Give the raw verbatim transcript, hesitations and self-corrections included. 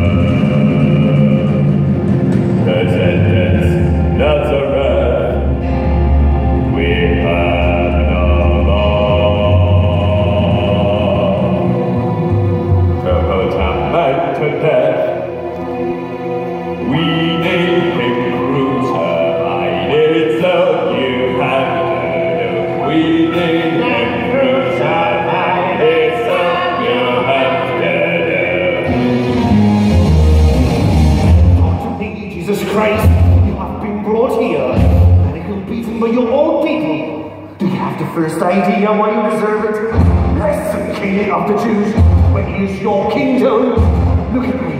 First idea why you deserve it. Listen, king of the Jews, when it is your kingdom. Look at me.